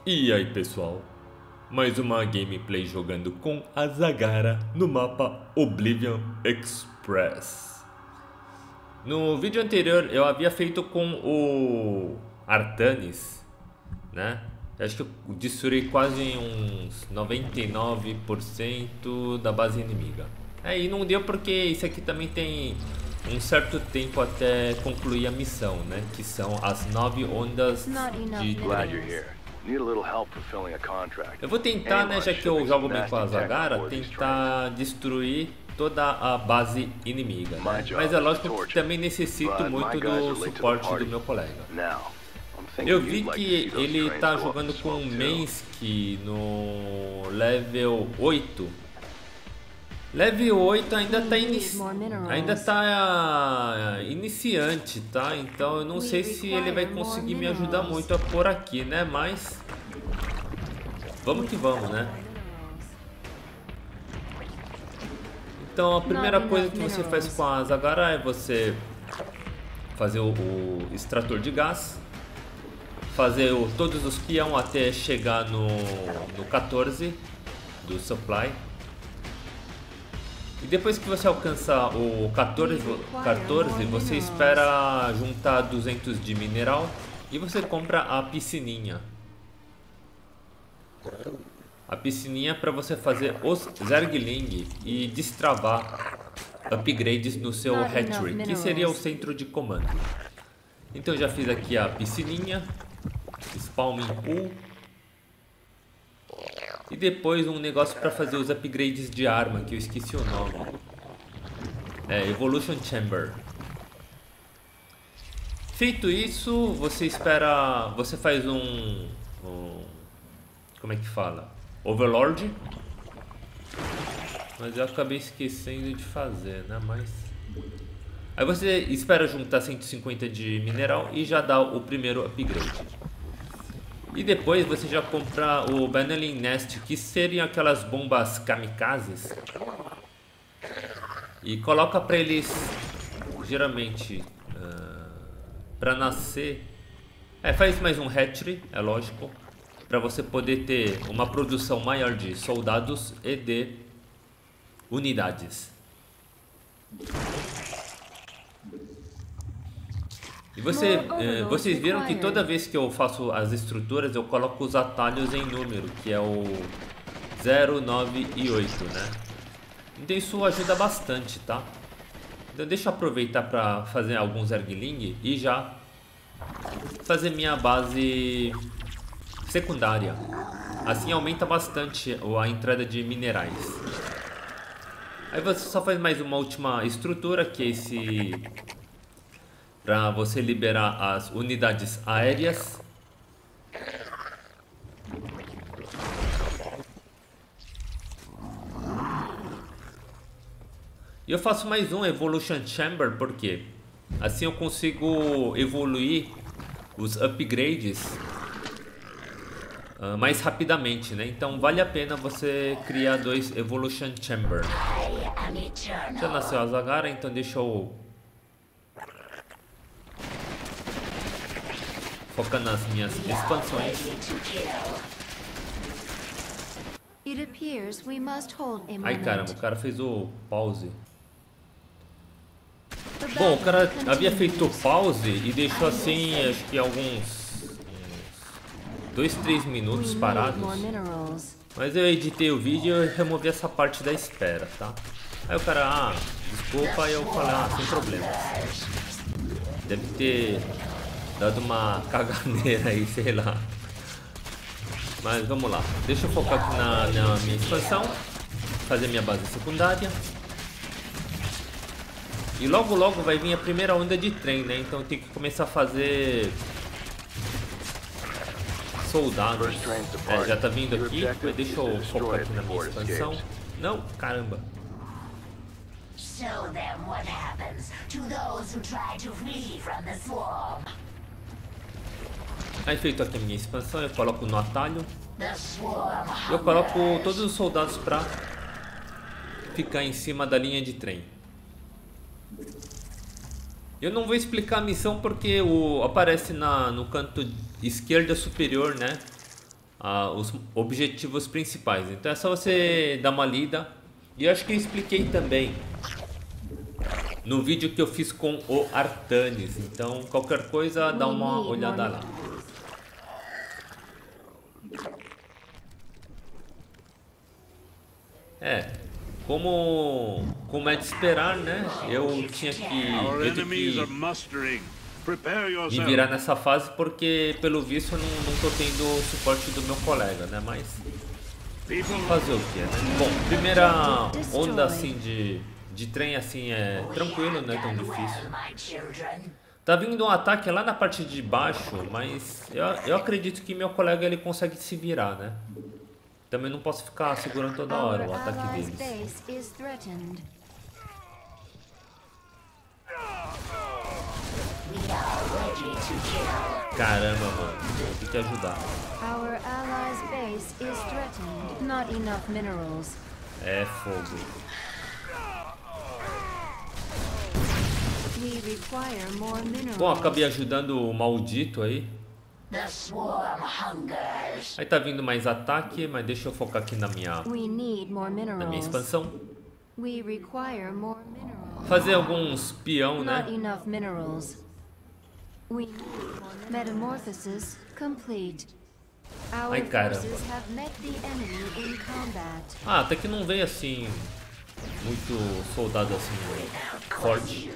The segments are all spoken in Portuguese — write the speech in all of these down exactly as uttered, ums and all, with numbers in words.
E aí pessoal, mais uma gameplay jogando com a Zagara no mapa Oblivion Express. No vídeo anterior eu havia feito com o Artanis, né? Acho que eu destruí quase uns noventa e nove por cento da base inimiga. Aí é, não deu porque isso aqui também tem um certo tempo até concluir a missão, né? Que são as nove ondas de trem. Eu vou tentar, né, já que eu jogo bem com a Zagara, tentar destruir toda a base inimiga, né? Mas é lógico que também necessito muito do suporte do meu colega. Eu vi que ele tá jogando com o Mensky no level oito. Level oito ainda tá, inici... ainda tá iniciante, tá? Então eu não sei se ele vai conseguir me ajudar muito a por aqui, né? Mas vamos que vamos, né? Então a primeira coisa que você faz com a Zagara é você fazer o, o extrator de gás, fazer o, todos os peão até chegar no, no quatorze do supply. E depois que você alcançar o quatorze, quatorze, você espera juntar duzentos de mineral e você compra a piscininha. A piscininha para você fazer os Zergling e destravar upgrades no seu hatchery, que seria o centro de comando. Então já fiz aqui a piscininha, spawning pool. E depois um negócio para fazer os upgrades de arma, que eu esqueci o nome. É, Evolution Chamber. Feito isso, você espera... Você faz um... um como é que fala? Overlord. Mas eu acabei esquecendo de fazer, né? Mas... Aí você espera juntar cento e cinquenta de mineral e já dá o primeiro upgrade. E depois você já compra o Baneling Nest, que seriam aquelas bombas kamikazes. E coloca para eles, geralmente, uh, para nascer. É, faz mais um hatchery, é lógico. Para você poder ter uma produção maior de soldados e de unidades. E você, eh, vocês viram que toda vez que eu faço as estruturas eu coloco os atalhos em número, que é o zero, nove e oito, né? Então isso ajuda bastante, tá? Então deixa eu aproveitar para fazer alguns Zergling e já fazer minha base secundária. Assim aumenta bastante a entrada de minerais. Aí você só faz mais uma última estrutura, que é esse... para você liberar as unidades aéreas. E eu faço mais um Evolution Chamber, porque assim eu consigo evoluir os upgrades uh, mais rapidamente, né? Então vale a pena você criar dois Evolution Chamber. Já nasceu a Zagara, então deixa eu focar nas minhas expansões. Ai caramba, o cara fez o pause. Bom, o cara havia feito o pause e deixou assim, acho que alguns dois, três minutos parados. Mas eu editei o vídeo e removi essa parte da espera, tá? Aí o cara, ah, desculpa, aí eu falei, ah, sem problema. Deve ter dado uma caganeira aí, sei lá. Mas vamos lá. Deixa eu focar aqui na, na minha expansão. Fazer minha base secundária. E logo logo vai vir a primeira onda de trem, né? Então eu tenho que começar a fazer soldados. É, já tá vindo aqui. Deixa eu focar aqui na minha expansão. Não, caramba. Show them what happens to those who try to flee from the swarm. Aí feito aqui a minha expansão, eu coloco no atalho. Eu coloco todos os soldados para ficar em cima da linha de trem. Eu não vou explicar a missão porque o, aparece na, no canto esquerda superior, né? ah, os objetivos principais. Então é só você dar uma lida. E eu acho que eu expliquei também no vídeo que eu fiz com o Artanis. Então qualquer coisa dá uma olhada lá. É, como, como é de esperar, né? Eu tinha que, eu tinha que me virar nessa fase porque, pelo visto, eu não, não tô tendo o suporte do meu colega, né? Mas fazer o que, né? Bom, primeira onda assim de, de trem assim é tranquilo, não é tão difícil. Tá vindo um ataque lá na parte de baixo, mas eu, eu acredito que meu colega ele consegue se virar, né? Também não posso ficar segurando toda hora o ataque deles. Caramba, mano. Tem que ajudar. É fogo. Bom, acabei ajudando o maldito aí. Aí tá vindo mais ataque, mas deixa eu focar aqui na minha, na minha expansão. Fazer alguns peão, né? Ai, caramba. Ah, até que não veio assim muito soldado assim forte.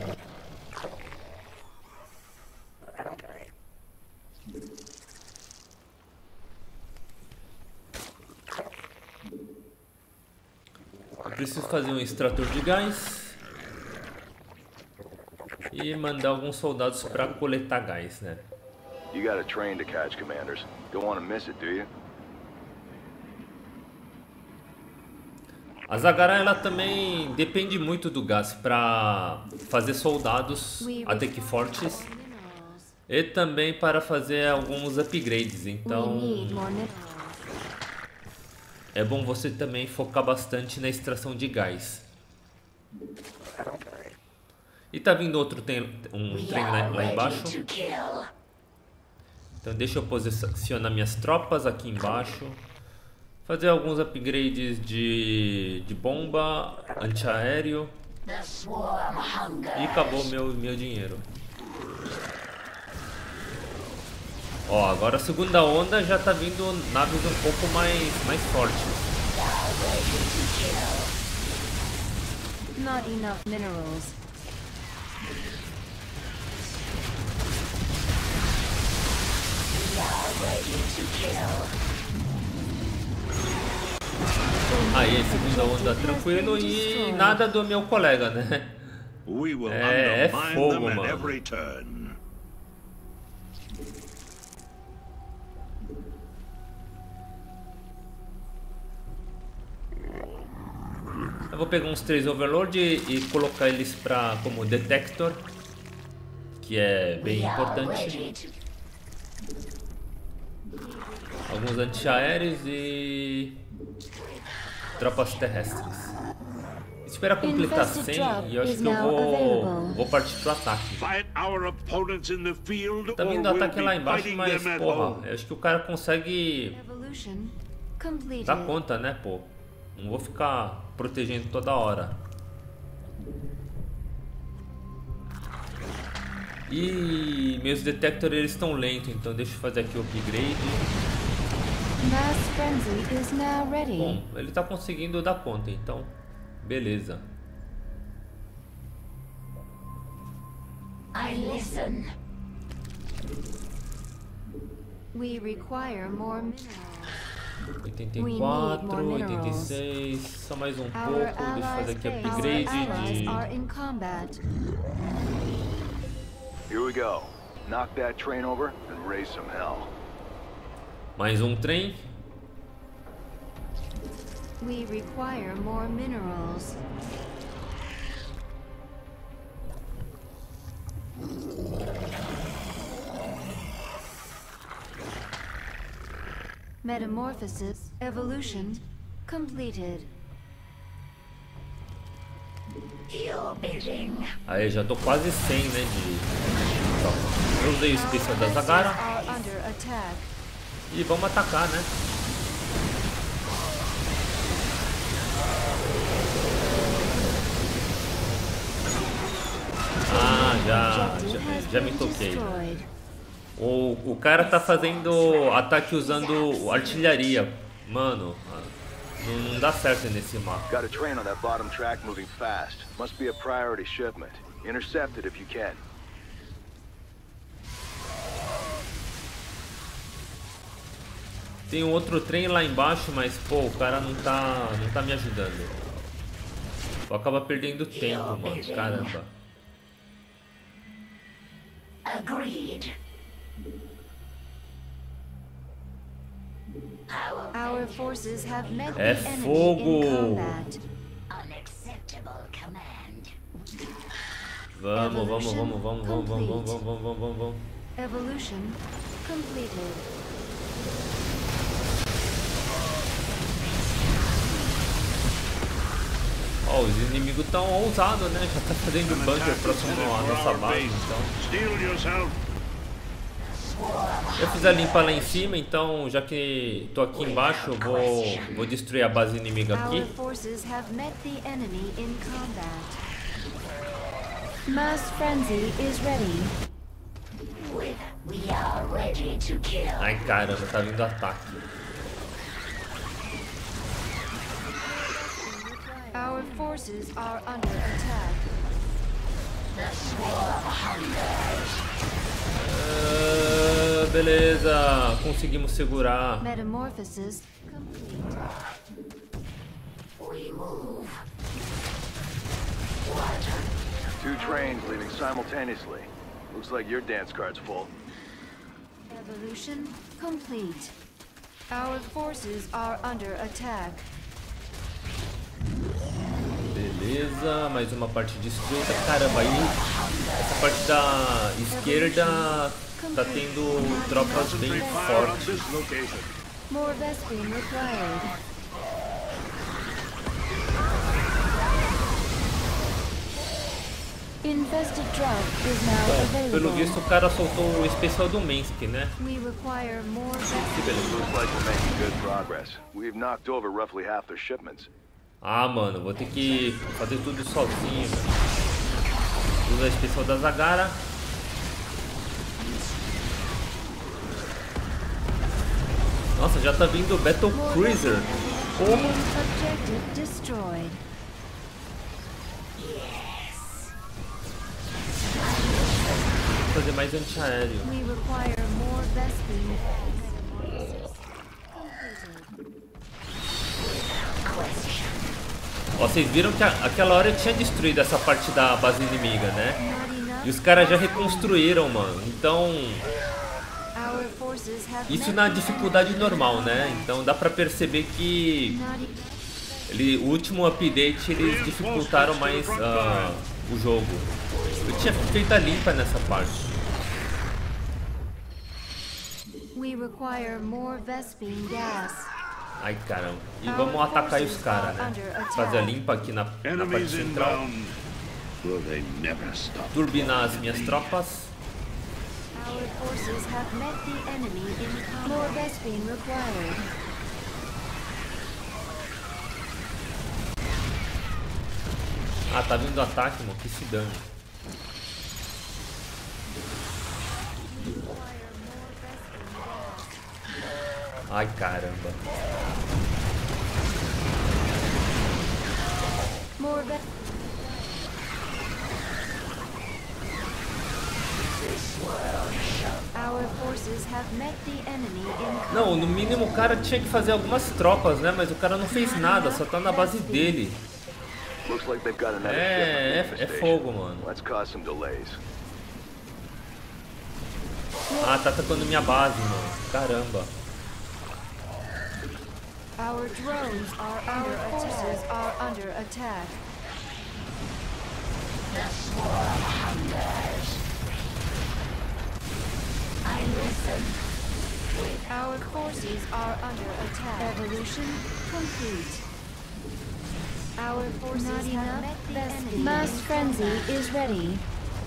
Eu preciso fazer um extrator de gás e mandar alguns soldados para coletar gás, né? You got a train to catch, commanders. Don't want to miss it, do you? A Zagara ela também depende muito do gás para fazer soldados até que fortes e também para fazer alguns upgrades. Então é bom você também focar bastante na extração de gás. E tá vindo outro tem, um trem lá, lá embaixo. Então deixa eu posicionar minhas tropas aqui embaixo. Fazer alguns upgrades de, de bomba, antiaéreo. E acabou meu, meu dinheiro. Ó, agora a segunda onda já tá vindo naves um pouco mais, mais fortes. Not enough minerals. Aí, segunda onda tranquilo e nada do meu colega, né? É, é fogo, mano. Eu vou pegar uns três Overlord e, e colocar eles pra, como detector, que é bem importante. Alguns antiaéreos e tropas terrestres. Espera completar cem e eu acho que eu vou, vou partir pro ataque. Tá vindo ataque lá embaixo, mas porra, eu acho que o cara consegue dar conta, né, pô? Não vou ficar protegendo toda hora. E meus detectores eles estão lentos, então deixa eu fazer aqui o upgrade. Bom, ele tá conseguindo dar conta, então beleza. I listen. We require more minerals. oitenta e quatro, oitenta e seis, só mais um pouco, deixa eu fazer aqui upgrade de... Here we go. Knock that train over and raise some hell. Mais um trem. We require more minerals. Metamorphosis evolution completed. Your bidding. Aí já tô quase cem, né, de... Eu usei o especial da Zagara. E vamos atacar, né? Ah, já, já, já me toquei. O, o cara tá fazendo ataque usando artilharia. Mano, não, não dá certo nesse mapa. Got a train on that bottom track moving fast. Must be a priority shipment. Intercept it if you can. Tem um outro trem lá embaixo, mas pô, o cara não tá, não tá me ajudando. Eu acabo perdendo tempo, mano. Caramba. Agreed. Our forces have met É the enemy fogo. in combat. Unacceptable command. Vamos, vamos, vamos, vamos, vamos, vamos, vamos, vamos, vamos, vamos, vamos. Evolution completed. Ó, os inimigos tão ousados, né? Já tá fazendo bunker próximo à nossa base, então. Eu fiz a limpa lá em cima, então já que tô aqui embaixo, eu vou, vou destruir a base inimiga aqui. Our forces have met the enemy in combat. Mass frenzy is ready. We are ready to kill. Ai caramba, tá vindo ataque. Our forces are under attack. Ah, beleza, conseguimos segurar. Metamorphosis complete. We move. Two trains leaving simultaneously. Looks like your dance card's full. Evolution complete. Our forces are under attack. Beleza, mais uma parte destruída. Caramba, aí essa parte da esquerda tá tendo tropas bem fortes. More Vespene required. Infested drug is now Bom, available. pelo visto o cara soltou o especial do Minsk, né? We require more Que Vespene. beleza. Looks like we're making good progress. We've knocked over roughly half their shipments. Ah, mano, vou ter que fazer tudo sozinho, velho. Usa a especial da Zagara. Nossa, já tá vindo o Battle Cruiser. Como? Objective destroyed. Vou fazer mais antiaéreo. We require more Vespene. Ó, vocês viram que a, aquela hora eu tinha destruído essa parte da base inimiga, né? Not enough. E os caras já reconstruíram, mano. Então, Our forces have isso met na the dificuldade normal, né? Então dá pra perceber que Not e- ele, o último update eles dificultaram mais ah, o jogo. Eu tinha feito a limpa nessa parte. We require more Vespene gas. Ai caramba. E vamos atacar aí os caras, né? Fazer a limpa aqui na, na parte Enemies central. inbound. Will they never stop? Turbinar as minhas tropas. Our forces have met the enemy in combat. More Vespene required. Ah, tá vindo ataque, mano. Que se dane. Ai caramba. More Ves Our forces have met the enemy in combat. Não, no mínimo o cara tinha que fazer algumas tropas, né? Mas o cara não fez nada, só tá na base dele. Looks like they've got another É, shipment é, leaving é the fogo, station. mano. Let's cause some delays. Ah, tá atacando minha base, mano. Caramba. Our drones are our forces are under attack. Our forces are under attack. Evolution complete. Our forces have met the enemy. Mass frenzy is ready.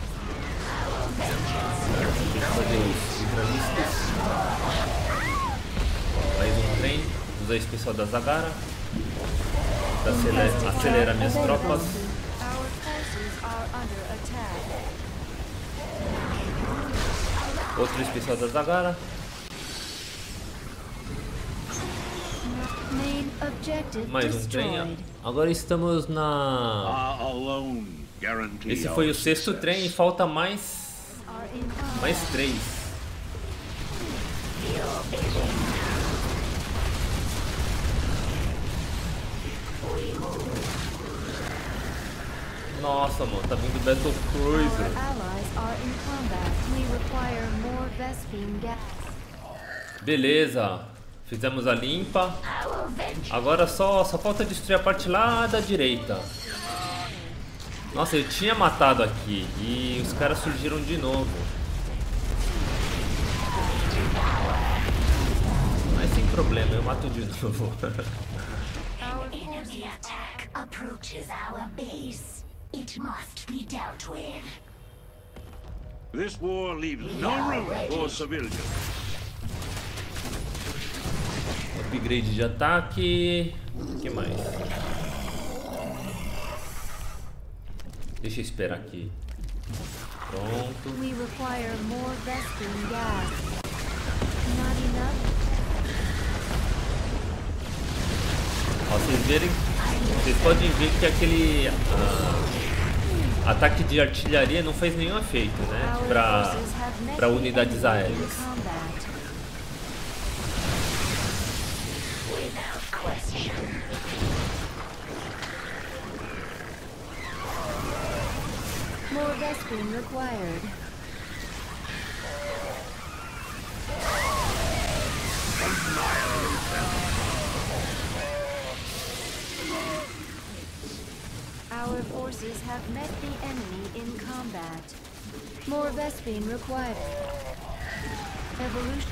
Tem que fazer os hidralistas. Vamos a especial da Zagara. Pra acelerar, acelerar minhas tropas. Our forces are under attack. Outro especial da Zagara. Main objective Mais um trem. destroyed. Agora estamos na... Our alone guarantee Esse foi o our sexto success. trem e falta mais... Are in combat. mais três. Nossa, mano, tá vindo Battle Our Cruiser. allies are in combat. We require more Vespene gas. Beleza, fizemos a limpa. Agora só, só falta destruir a parte lá da direita. Nossa, eu tinha matado aqui e os caras surgiram de novo. Mas sem problema, eu mato de novo. Our Enemy forces attack approaches our base. It must be dealt with. This war leaves no room for civilians. Upgrade de ataque. O que mais? Deixa eu esperar aqui. Pronto. we require more Vespene gas. Not enough. Ó, vocês verem, vocês podem ver que aquele ah, ataque de artilharia não fez nenhum efeito, né? Our Pra, forces have met pra the unidades enemy in aéreas. combat. Without question. More Vespene required. Our forces have met the enemy in combat. More Vespene required. Evolution.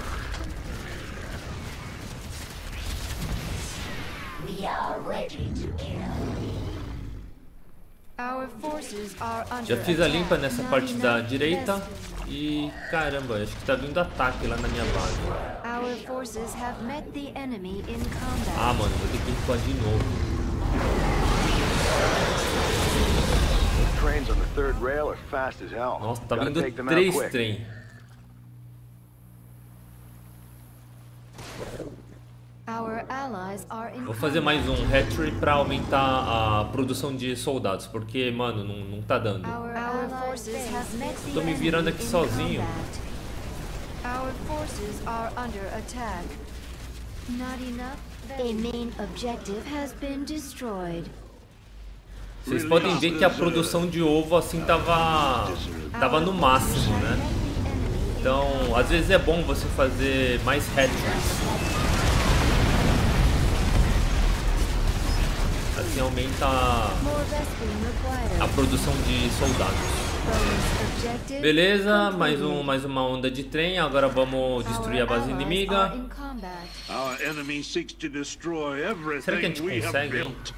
We are ready to kill. Our forces are under Já fiz a attack. limpa nessa Not parte da enough direita. Vespene. E caramba, acho que tá vindo ataque lá na minha base. Our forces have met the enemy in combat. Ah, mano, vou ter que recuar de novo. Those trains on the third rail are fast as hell. Nossa, tá Gotta vindo take them out três quick. trem. Our allies are in Vou fazer mais um hatchery pra aumentar a produção de soldados, porque, mano, não, não tá dando. Our, our forces have met the Tô me virando aqui enemy in sozinho. combat. Our forces are under attack. Not enough. A main objective has been destroyed. Vocês podem ver que a produção de ovo assim tava tava no máximo, né? Então, às vezes é bom você fazer mais hatcheries. Assim aumenta More Vespene required. a produção de soldados. Bonus objective Beleza, mais completed. um mais uma onda de trem. Agora vamos destruir a Our base allies inimiga. are in combat. Our enemy seeks to destroy Será que a gente everything we have consegue, hein? built.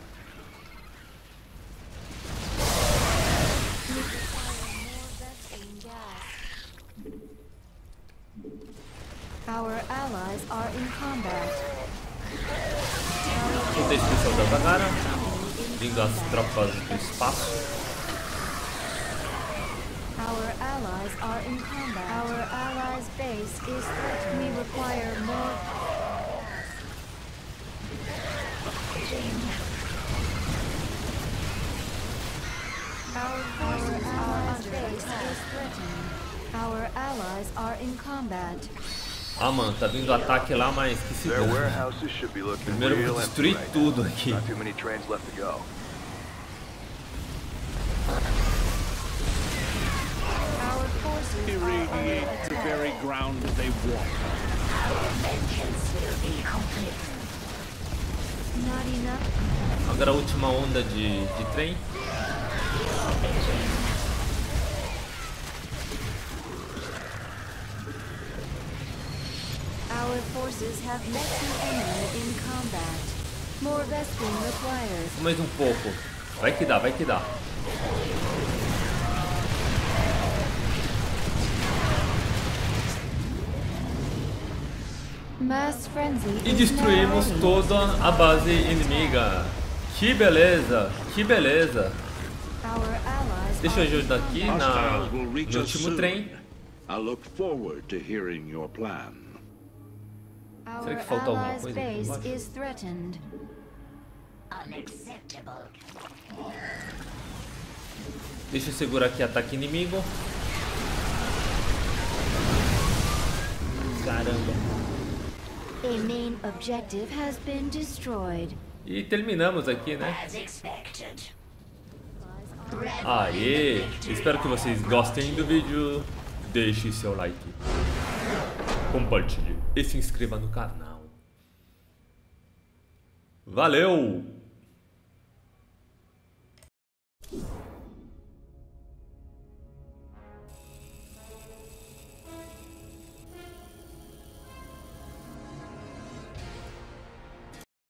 Our allies are in combat. Luta especial da Zagara. Vindo as tropas do espaço. Our allies are in combat. Our allies' base is threatened. We require more. Our forces are under attack. Our allies are in combat. Ah, mano, tá vindo ataque lá, mas que se Their dane. warehouses should be looking Primeiro eu real vou empty destruir right tudo now. aqui. Not too many trains left to go. Our forces are under Irradiate the attack. very ground that they walk. Vengeance will be complete. Not enough. Agora a última onda de, de trem. Our forces have met the enemy in combat. More Vespene required. Mais um pouco. Vai que dá, vai que dá. Mass frenzy E is destruímos now ready. toda a base inimiga. Que beleza, que beleza. Our allies Deixa eu are ajudar aqui na, Hostiles will reach no us último soon. trem. I look forward to hearing your plan. Our Será que falta alguma allies' coisa aqui base embaixo? is threatened. Unacceptable. Deixa eu segurar aqui ataque inimigo. Caramba. A main objective has been destroyed. E terminamos aqui, né? As expected. Aê! Espero que vocês gostem do vídeo. Deixe seu like. Compartilhe e se inscreva no canal. Valeu!